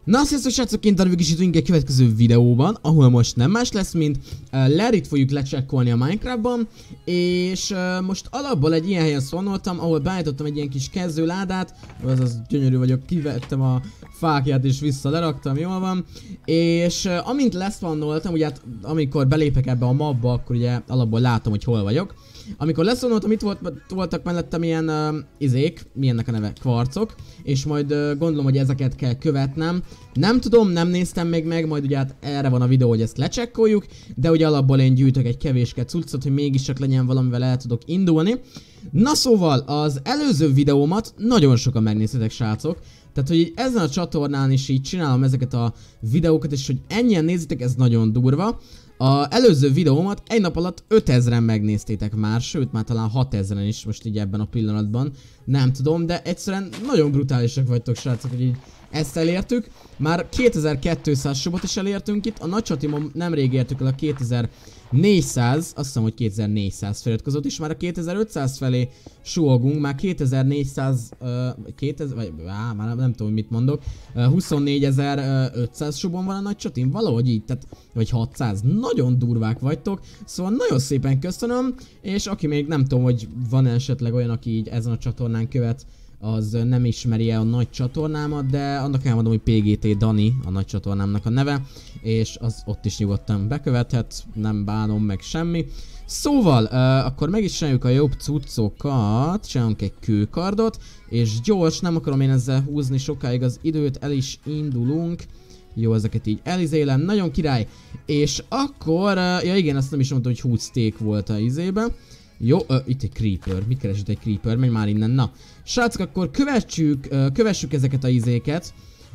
Na, sziasztok srácok, én Darvik is itt egy következő videóban, ahol most nem más lesz, mint Larryt fogjuk lecsekkolni a Minecraftban, és most alapból egy ilyen helyen szólnoltam, ahol beállítottam egy ilyen kis kezdőládát, azaz gyönyörű vagyok, kivettem a fákját és vissza leraktam, jól van, és amint leszvannoltam, ugye hát, amikor belépek ebbe a mapba, akkor ugye alapból látom, hogy hol vagyok. Amikor leszvannoltam, itt voltak mellettem ilyen izék, milyennek a neve, kvarcok, és majd gondolom, hogy ezeket kell követnem. Nem tudom, nem néztem még meg, majd ugye hát erre van a videó, hogy ezt lecsekkoljuk, de ugye alapból én gyűjtök egy kevéske cuccot, hogy mégiscsak legyen valamivel el tudok indulni. Na szóval, az előző videómat nagyon sokan megnéztetek, srácok. Tehát, hogy így ezen a csatornán is így csinálom ezeket a videókat, és hogy ennyien nézitek, ez nagyon durva. Az előző videómat egy nap alatt 5000-en megnéztétek már, sőt már talán 6000-en is most így ebben a pillanatban. Nem tudom, de egyszerűen nagyon brutálisak vagytok, srácok, hogy így ezt elértük. Már 2200 subot is elértünk itt, a nagy csatimon nemrég értük el a 2400, azt hiszem, hogy 2400 feliratkozott, és már a 2500 felé suhogunk, már 2400, 2000, vagy már nem tudom, mit mondok, 24500 subon van a nagy csatim, valahogy így, tehát, vagy 600, nagyon durvák vagytok, szóval nagyon szépen köszönöm, és aki még nem tudom, hogy van esetleg olyan, aki így ezen a csatornán követ, az nem ismeri el a nagy csatornámat, de annak elmondom, hogy PGT Dani a nagy csatornámnak a neve, és az ott is nyugodtan bekövethet, nem bánom meg semmi. Szóval, akkor meg is csináljuk a jobb cuccokat, csinálunk egy kőkardot, és gyors, nem akarom én ezzel húzni sokáig az időt, el is indulunk. Jó, ezeket így elizélem, nagyon király. És akkor, ja igen, azt nem is mondtam, hogy 20 steak volt a izébe. Jó, itt egy creeper. Mit keres itt egy creeper? Menj már innen, na. Srácok, akkor kövessük ezeket a izéket.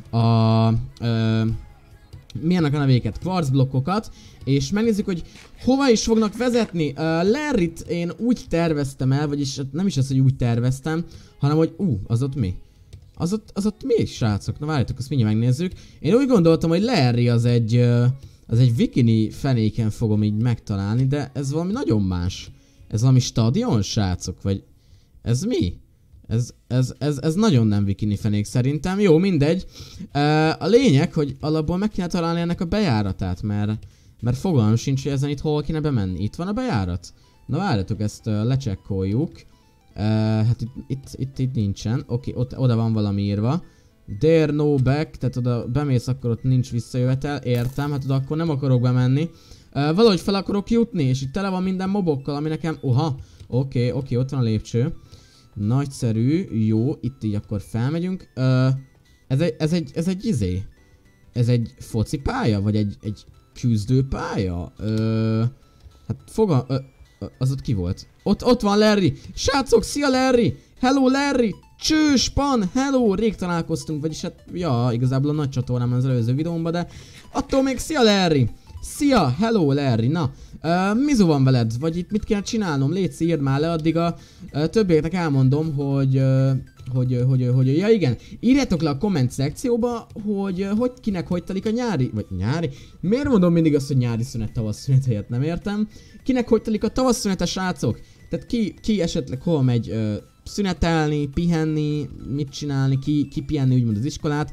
Milyennek a nevéket? Quartzblokkokat. És megnézzük, hogy hova is fognak vezetni. Larryt én úgy terveztem el, vagyis nem is az, hogy úgy terveztem, hanem hogy az ott mi? Az ott mi, srácok? Na várjátok, azt mindjárt megnézzük. Én úgy gondoltam, hogy Larry az egy bikini fenéken fogom így megtalálni, de ez valami nagyon más. Ez valami stadion, srácok? Vagy ez mi? Ez nagyon nem bikini fenék szerintem. Jó, mindegy. A lényeg, hogy alapból meg kéne találni ennek a bejáratát, mert fogalmam sincs, hogy ezen itt hol kéne bemenni. Itt van a bejárat? Na várjatok, ezt lecsekkoljuk. Hát itt nincsen. Oké, oda van valami írva. There no back, tehát oda bemész, akkor ott nincs visszajövetel. Értem, hát oda akkor nem akarok bemenni. Valahogy fel akarok jutni, és itt tele van minden mobokkal, ami nekem... Oké, ott van a lépcső. Nagyszerű, jó, itt így akkor felmegyünk. Ez egy izé? Ez egy focipálya? Vagy egy küzdőpálya? Hát az ott ki volt? Ott van Larry! Srácok, szia Larry! Hello Larry! Csős, pan, hello! Rég találkoztunk, vagyis hát, ja, igazából a nagy csatornám az előző videómban, de attól még szia Larry! Szia, hello Larry, na, mizu van veled? Vagy itt mit kéne csinálnom? Léci, írd már le, addig a többieknek elmondom, hogy ja igen, írjátok le a komment szekcióba, hogy kinek hogy telik a nyári, vagy nyári? Miért mondom mindig azt, hogy nyári szünet, tavasz szünet helyett, nem értem? Kinek hogy telik a tavasz szünetes, srácok? Tehát ki esetleg hol megy szünetelni, pihenni, mit csinálni, ki pihenni úgymond az iskolát?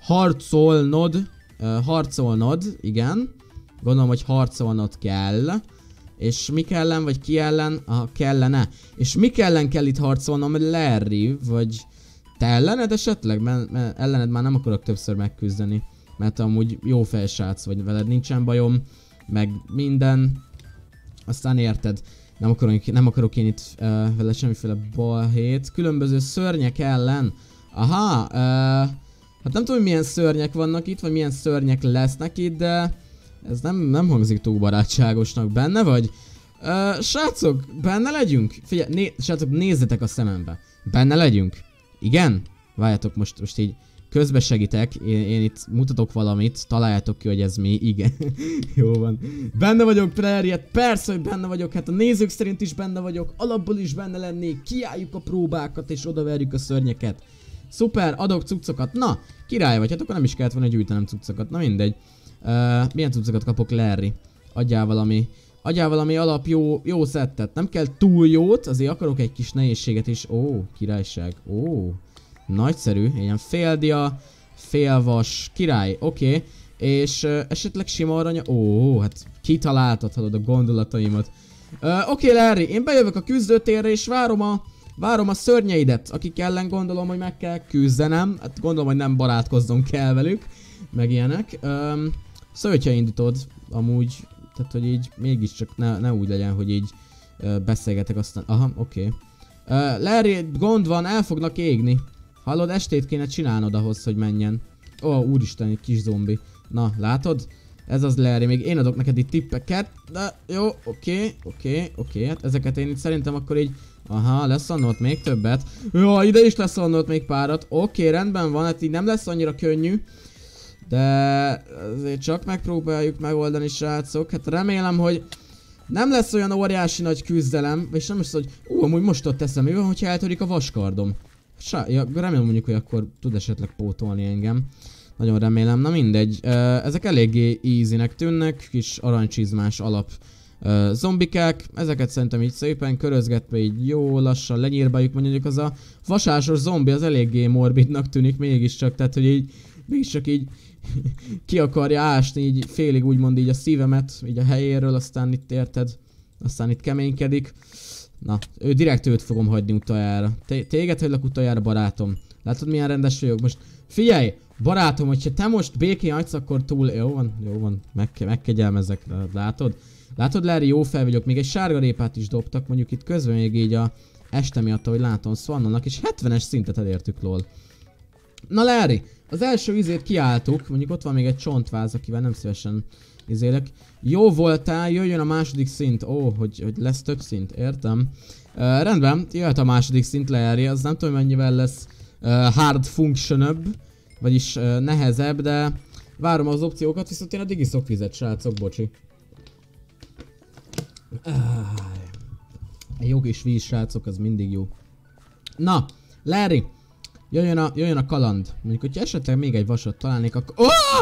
Harcolnod, igen. Gondolom, hogy harcolnod kell. És mik ellen, vagy ki ellen? Kellene. És mik ellen kell itt harcolnom? Larry, vagy te ellened esetleg? Mert ellened már nem akarok többször megküzdeni. Mert amúgy jó felsrác vagy, veled nincsen bajom. Meg minden. Aztán érted. Nem akarok én itt vele semmiféle balhét. Különböző szörnyek ellen. Aha, hát nem tudom, hogy milyen szörnyek vannak itt, vagy milyen szörnyek lesznek itt, de ez nem hangzik túl barátságosnak. Benne vagy? Srácok, benne legyünk? Figyelj, srácok, nézzetek a szemembe. Benne legyünk? Igen? Várjátok, most így közbe segítek. Én itt mutatok valamit. Találjátok ki, hogy ez mi. Igen. Jó van. Benne vagyok, Prairie. Persze, hogy benne vagyok. Hát a nézők szerint is benne vagyok. Alapból is benne lennék. Kiálljuk a próbákat, és odaverjük a szörnyeket. Szuper, adok cuccokat. Na, király vagy. Hát akkor nem is kellett volna gyűjtenem cuccokat. Na mindegy. Milyen cuccokat kapok, Larry? Adjál valami alap jó szettet. Nem kell túl jót, azért akarok egy kis nehézséget is. Ó, királyság. Ó, nagyszerű. Ilyen Félvas, király, oké. És esetleg sima aranya... Ó, hát kitaláltad, hallod a gondolataimat. Oké, Larry, én bejövök a küzdőtérre és várom a szörnyeidet, akik ellen gondolom, hogy meg kell küzdenem. Hát gondolom, hogy nem barátkoznom kell velük, meg ilyenek. Szóval, hogyha indítod, amúgy, tehát hogy így mégiscsak ne úgy legyen, hogy így beszélgetek aztán... Aha, oké. Larry, gond van, el fognak égni. Hallod, estét kéne csinálnod ahhoz, hogy menjen. Ó, úristen, egy kis zombi. Na, látod? Ez az, Larry, még én adok neked itt tippeket. De jó, oké. Hát ezeket én itt szerintem akkor így... Aha, lesz annól még többet. Jó, ide is lesz annól még párat. Oké, rendben van, hát így nem lesz annyira könnyű. De azért csak megpróbáljuk megoldani, srácok. Hát remélem, hogy nem lesz olyan óriási nagy küzdelem. És nem is hogy... amúgy most ott teszem, mi van, hogyha eltörik a vaskardom. Remélem mondjuk, hogy akkor tud esetleg pótolni engem. Nagyon remélem, na mindegy. Ezek eléggé easynek tűnnek, kis aranycsizmás alap zombikák. Ezeket szerintem így szépen körözgetve így jó lassan lenyírbáljuk, mondjuk az a vasásos zombi az eléggé morbidnak tűnik mégiscsak, tehát hogy így mégiscsak így ki akarja ásni így félig úgymond így a szívemet, így a helyéről, aztán itt érted, aztán itt keménykedik. Na, direkt őt fogom hagyni utoljára. Téged hagylak utoljára, barátom. Látod, milyen rendes vagyok? Most figyelj, barátom, hogyha te most békén hagysz, akkor túl... Jó van, megkegyelmezek, látod? Látod, Larry, jó fel vagyok, még egy sárgarépát is dobtak, mondjuk itt közben még így a este miatt, ahogy látom, Swanonnak, és 70-es szintet elértük, lol. Na, Larry, az első izét kiálltuk, mondjuk ott van még egy csontváz, akivel nem szívesen izélek. Jó voltál, jöjjön a második szint. Ó, hogy lesz több szint, értem. Rendben, jöhet a második szint, Larry, az nem tudom mennyivel lesz hard functionabb, vagyis nehezebb, de várom az opciókat, viszont én addig iszok vizet, srácok, bocsi. Jó kis víz, srácok, az mindig jó. Na, Larry, jöjjön a kaland. Mondjuk, hogyha esetleg még egy vasat találnék, akkor...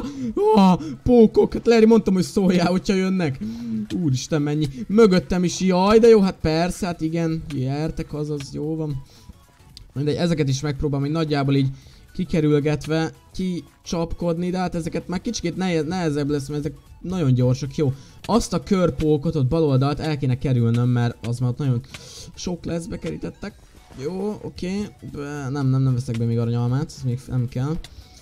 Pókok! Hát Larry, mondtam, hogy szóljál, hogyha jönnek. Úristen, mennyi. Mögöttem is, jaj, de jó, hát persze, hát igen. Gyertek, azaz, jó van. Mindegy, ezeket is megpróbálom, hogy nagyjából így kikerülgetve, kicsapkodni, de hát ezeket már kicsit nehezebb lesz, mert ezek nagyon gyorsak, jó. Azt a körpókot ott bal oldalt el kéne kerülnöm, mert az már ott nagyon sok lesz, bekerítettek. Jó, oké. Nem veszek be még aranyalmát, ez még nem kell.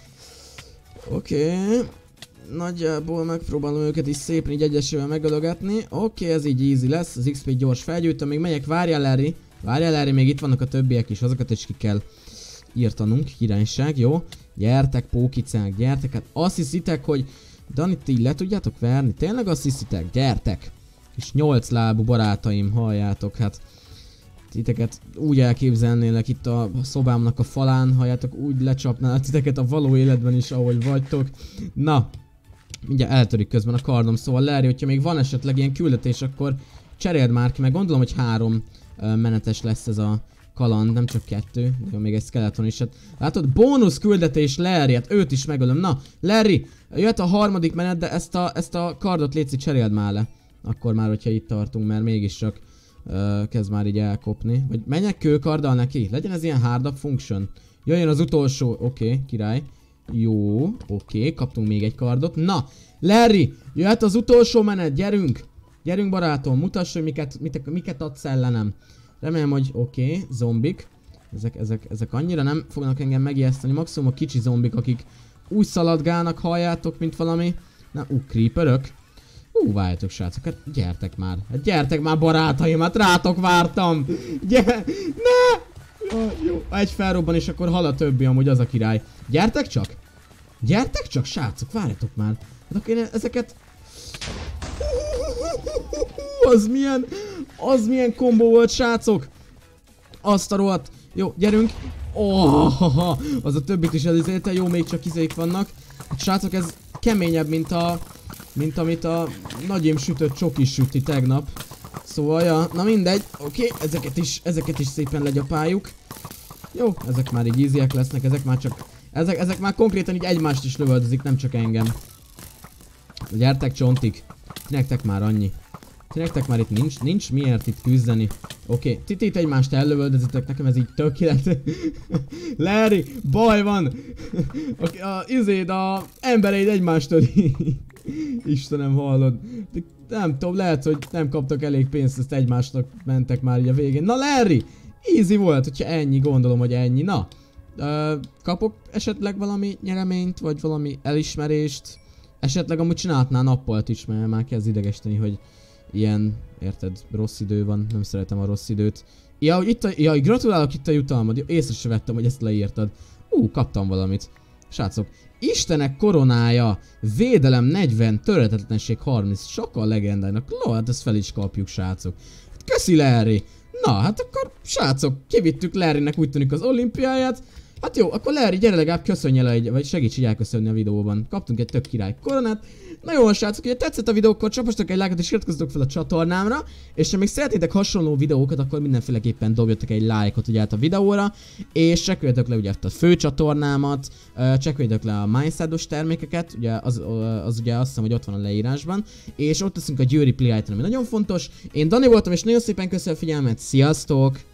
Oké. Nagyjából megpróbálom őket is szépen így egyesével megölögetni. Oké, ez így easy lesz, az XP gyors felgyűjtöm, még megyek, várjál Larry, még itt vannak a többiek is, azokat is ki kell írtanunk, királyság, jó? Gyertek, pókicák, gyertek, hát azt hiszitek, hogy Danit így le tudjátok verni? Tényleg azt hiszitek? Gyertek! És 8 lábú barátaim, halljátok, hát titeket úgy elképzelnélek itt a szobámnak a falán, halljátok, úgy lecsapnál titeket a való életben is, ahogy vagytok. Na, mindjárt eltörik közben a kardom, szóval Larry, hogyha még van esetleg ilyen küldetés, akkor cseréld már ki, meg gondolom, hogy 3 menetes lesz ez a kaland, nem csak 2, de még egy skeleton is. Hát, látod, bónusz küldetés, Larry, hát őt is megölöm. Na, Larry, jöhet a harmadik menet, de ezt a kardot létszik, cseréld már le. Akkor már, hogyha itt tartunk, mert mégiscsak kezd már így elkopni. Vagy menjek kőkarddal neki? Legyen ez ilyen hard up function. Jöjjön az utolsó, oké, király. Jó, oké, kaptunk még egy kardot. Na, Larry, jöhet az utolsó menet, gyerünk! Gyerünk, barátom, mutass, hogy miket adsz ellenem. Remélem, hogy oké, zombik. Ezek annyira nem fognak engem megijeszteni. Maximum a kicsi zombik, akik úgy szaladgálnak, halljátok, mint valami. Na, creeperök. Várjatok, srácok, hát gyertek már, barátaim, hát rátok vártam. Ne! Jó, egy felrobban, és akkor hal a többi, amúgy az a király. Gyertek csak, srácok, várjatok már. Hát akkor én ezeket... Az milyen kombó volt, srácok. Azt a rohadt. Jó, gyerünk. Az a többit is elizélte, jó, még csak izék vannak. Hát, srácok, ez keményebb, mint amit a nagyém sütött csokis süti tegnap. Szóval, ja, na mindegy, oké, ezeket is szépen legyapáljuk. Jó, ezek már így easyek lesznek, ezek már konkrétan így egymást is lövöldözik, nem csak engem. Gyertek, csontik. Ti nektek már annyi. Ti nektek már itt nincs miért itt küzdeni. Oké, Titit egymást ellövöldözitek, nekem ez így tökéletes. Larry, baj van! A embereid egymást öli. Istenem, hallod. De nem tudom, lehet, hogy nem kaptak elég pénzt, ezt egymásnak mentek már így a végén. Na Larry! Easy volt, hogyha ennyi, gondolom, hogy ennyi. Na, kapok esetleg valami nyereményt, vagy valami elismerést? Esetleg amúgy csinálhatnál nappalt is, mert már kezd idegesíteni, hogy ilyen, érted, rossz idő van, nem szeretem a rossz időt. Ja, hogy gratulálok, itt a jutalmad. Jó, észre se vettem, hogy ezt leírtad. Kaptam valamit. Srácok, Istenek koronája, védelem 40, törhetetlenség 30, sokkal legendának. Hát ezt fel is kapjuk, srácok. Köszi, Larry! Na, hát akkor, srácok, kivittük Larrynek úgy tűnik az olimpiáját. Hát jó, akkor Larry, gyere legalább köszönj el vagy segíts így elköszönni a videóban. Kaptunk egy tök király koronát. Na jó, srácok, hogyha tetszett a videó, akkor csapassatok egy lájkot és iratkozzatok fel a csatornámra. És ha még szeretnétek hasonló videókat, akkor mindenféleképpen dobjatok egy lájkot ugye a videóra. És csekkoljatok le ugye a fő csatornámat, csekkoljatok le a Mindside-os termékeket, ugye az ugye azt hiszem, hogy ott van a leírásban. És ott teszünk a Győri Play Item, ami nagyon fontos. Én Dani voltam, és nagyon szépen köszönöm a figyelmet, sziasztok!